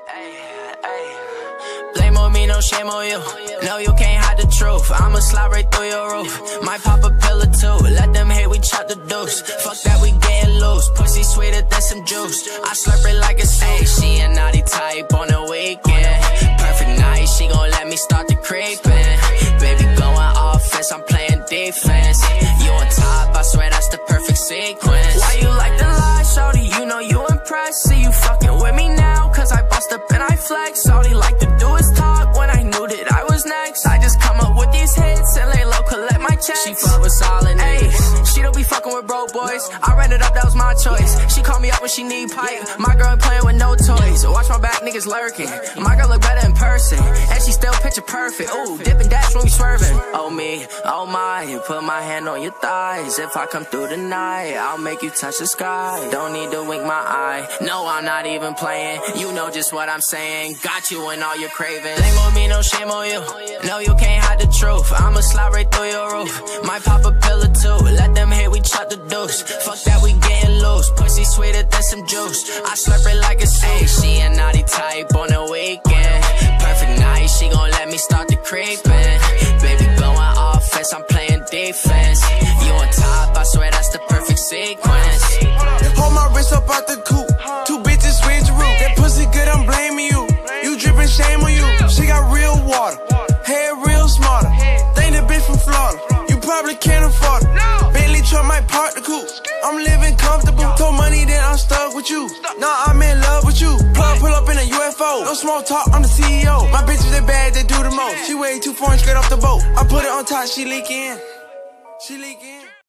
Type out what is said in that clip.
Blame on me, no shame on you. No, you can't hide the truth. I'ma slide right through your roof. Might pop a pill or two. Let them hate, we chop the deuce. Fuck that, we getting loose. Pussy sweeter than some juice. I slurp it like a soup. She a naughty type on the weekend. Perfect night, she gon' let me start the creeping. Baby going offense, I'm playing defense. You on top, I swear that's the perfect sequence. Why you like the lie, shorty? You know you impressed. See you fucking with me now, cause I bust up and I flex. All he like to do is talk when I knew that I was next. I just come up with these hits and lay low, collect my checks. She fuck with solid niggas. She don't be fucking with broke boys. I ran it up, that was my choice. She call me up when she need pipe. My girl ain't playing with no toys. Watch my back, niggas lurking. My girl look better in person, and she still picture perfect. Ooh, dip and dash when we swerving. Oh me, oh my, you put my hand on your thighs. If I come through tonight, I'll make you touch the sky. Don't need to wink my eye. No, I'm not even playing. You know just what I'm saying. Got you in all your cravings. Blame on me, no shame on you. No, you can't hide the truth. I'ma slide right through your roof. Might pop a pill or two. Let them hate, we chop the deuce. Fuck that, we getting loose. Pussy sweeter than some juice. I slurp it like a soup. She a naughty type on the weekend. Perfect night, she gon' let me start the creeping. Baby going offense, I'm playing defense. You on top, I swear that's the perfect sequence. Hold my wrist up out the coupe. Two bitches switcheroo. That pussy good, I'm blaming you. You drippin' shame on you. She got real water, hair real smarter. Think the bitch from Florida. You probably can't afford it. Bentley truck might park the coupe. I'm living comfortable. Told money, then I'm stuck with you. Nah, I'm in love with you. Plug pull up in a UFO. No small talk, I'm the CEO. My bitches they bad, they do the most. She weigh 2 foreign straight off the boat. I put it on top, she leaking. She leaking.